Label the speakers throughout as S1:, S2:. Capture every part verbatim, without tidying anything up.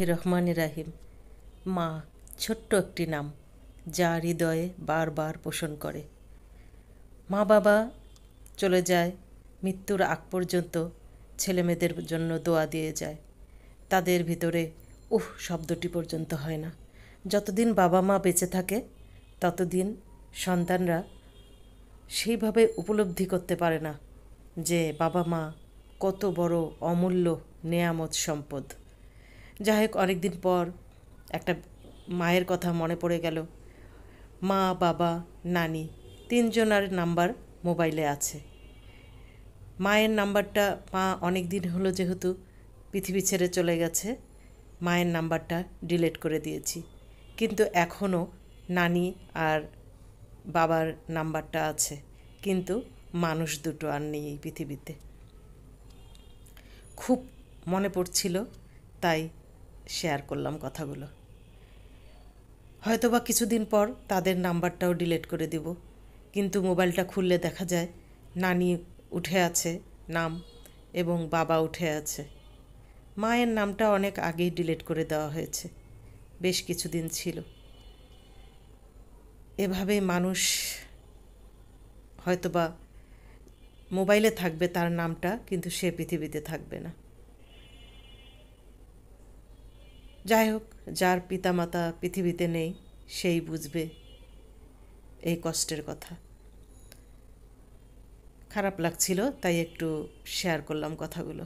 S1: বিসমিল্লাহির রহমানির রাহিম। মা ছোট্ট একটি নাম, যা হৃদয়ে বারবার পোষণ করে। মা বাবা চলে যায়, মৃত্যুর আগ পর্যন্ত ছেলেমেয়েদের জন্য দোয়া দিয়ে যায়। তাদের ভিতরে উহ শব্দটি পর্যন্ত হয় না। যতদিন বাবা মা বেঁচে থাকে ততদিন সন্তানরা সেইভাবে উপলব্ধি করতে পারে না যে বাবা মা কত বড় অমূল্য নেয়ামত সম্পদ। যাই হোক, অনেকদিন পর একটা মায়ের কথা মনে পড়ে গেল। মা, বাবা, নানি তিনজনের নাম্বার মোবাইলে আছে। মায়ের নাম্বারটা মা অনেক দিন হলো যেহেতু পৃথিবী ছেড়ে চলে গেছে, মায়ের নাম্বারটা ডিলিট করে দিয়েছি। কিন্তু এখনও নানি আর বাবার নাম্বারটা আছে, কিন্তু মানুষ দুটো আর নেই এই পৃথিবীতে। খুব মনে পড়ছিল, তাই শেয়ার করলাম কথাগুলো। হয়তোবা কিছুদিন পর তাদের নাম্বারটাও ডিলিট করে দেব, কিন্তু মোবাইলটা খুললে দেখা যায় নানি উঠে আছে নাম এবং বাবা উঠে আছে। মায়ের নামটা অনেক আগেই ডিলিট করে দেওয়া হয়েছে, বেশ কিছুদিন ছিল। এভাবেই মানুষ হয়তোবা মোবাইলে থাকবে তার নামটা, কিন্তু সে পৃথিবীতে থাকবে না। যাই হোক, যার পিতামাতা পৃথিবীতে নেই সেই বুঝবে এই কষ্টের কথা। খারাপ লাগছিল, তাই একটু শেয়ার করলাম কথাগুলো।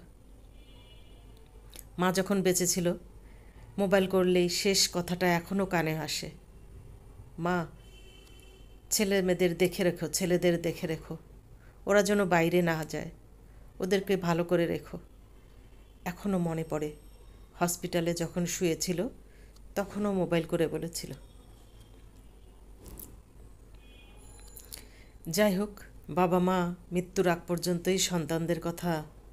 S1: মা যখন বেঁচে ছিল, মোবাইল করলেই শেষ কথাটা এখনও কানে আসে, মা ছেলে মেয়েদের দেখে রেখো, ছেলেদের দেখে রেখো, ওরা যেন বাইরে না যায়, ওদেরকে ভালো করে রেখো। এখনও মনে পড়ে, হসপিটালে যখন শুয়েছিল তখনও মোবাইল করে বলেছিল। যাই হোক, বাবা মা মৃত্যুর আগ পর্যন্তই সন্তানদের কথা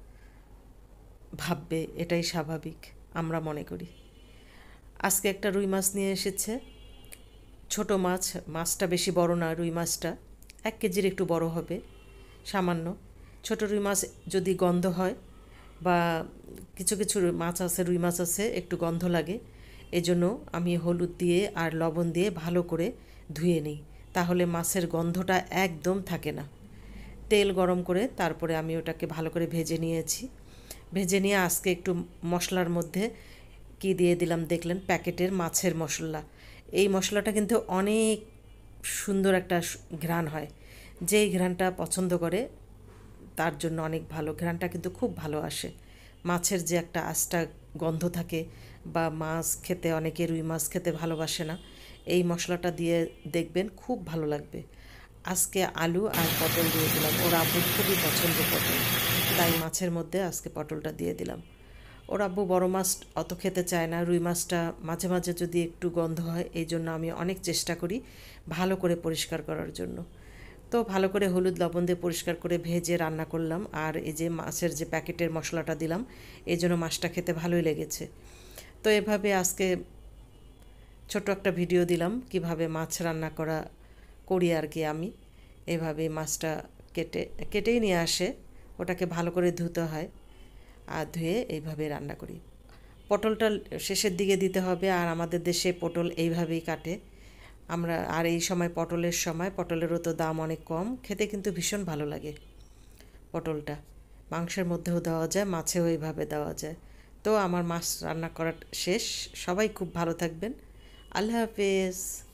S1: ভাববে, এটাই স্বাভাবিক আমরা মনে করি। আজকে একটা রুই মাছ নিয়ে এসেছে, ছোট মাছ। মাছটা বেশি বড় না, রুই মাছটা এক কেজির একটু বড় হবে সামান্য। ছোট রুই মাছ যদি গন্ধ হয়, বা কিছু কিছু মাছ আছে, রুই মাছ আছে একটু গন্ধ লাগে, এজন্য আমি হলুদ দিয়ে আর লবণ দিয়ে ভালো করে ধুয়ে নিই, তাহলে মাছের গন্ধটা একদম থাকে না। তেল গরম করে তারপরে আমি ওটাকে ভালো করে ভেজে নিয়েছি। ভেজে নিয়ে আজকে একটু মশলার মধ্যে কি দিয়ে দিলাম দেখলেন, প্যাকেটের মাছের মশলা। এই মশলাটা কিন্তু অনেক সুন্দর একটা ঘ্রাণ হয়, যেই ঘ্রাণটা পছন্দ করে তার জন্য অনেক ভালো। ঘ্রাণটা কিন্তু খুব ভালো আসে। মাছের যে একটা আস্টা গন্ধ থাকে, বা মাছ খেতে অনেকে রুই মাছ খেতে ভালোবাসে না, এই মশলাটা দিয়ে দেখবেন খুব ভালো লাগবে। আজকে আলু আর পটল দিয়ে দিলাম, ওর আব্বু খুবই পছন্দ পটল, তাই মাছের মধ্যে আজকে পটলটা দিয়ে দিলাম। ওর আব্বু বড় মাছ অত খেতে চায় না, রুই মাছটা মাঝে মাঝে যদি একটু গন্ধ হয়, এই জন্য আমি অনেক চেষ্টা করি ভালো করে পরিষ্কার করার জন্য। তো ভালো করে হলুদ লবণ দিয়ে পরিষ্কার করে ভেজে রান্না করলাম, আর এই যে মাছের যে প্যাকেটের মশলাটা দিলাম, এই জন্য মাছটা খেতে ভালোই লেগেছে। তো এভাবে আজকে ছোট একটা ভিডিও দিলাম কিভাবে মাছ রান্না করা করি আর কি। আমি এভাবে মাছটা কেটে কেটেই নিয়ে আসে, ওটাকে ভালো করে ধুতে হয়, আর ধুয়ে এইভাবে রান্না করি। পটলটা শেষের দিকে দিতে হবে, আর আমাদের দেশে পটল এইভাবেই কাটে আমরা। আর এই সময় পটলের সময়, পটলেরও তো দাম অনেক কম, খেতে কিন্তু ভীষণ ভালো লাগে পটলটা। মাংসের মধ্যেও দেওয়া যায়, মাছেও এইভাবে দেওয়া যায়। তো আমার মাছ রান্না করা শেষ। সবাই খুব ভালো থাকবেন। আল্লাহ হাফেজ।